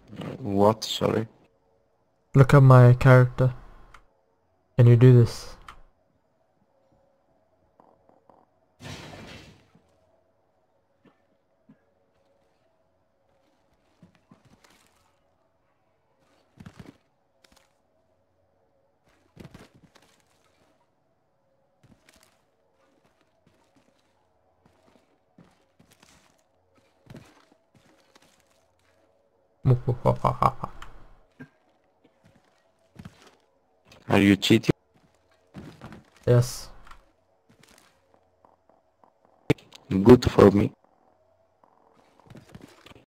What? Sorry. Look at my character. Can you do this? Are you cheating? Yes. Good for me.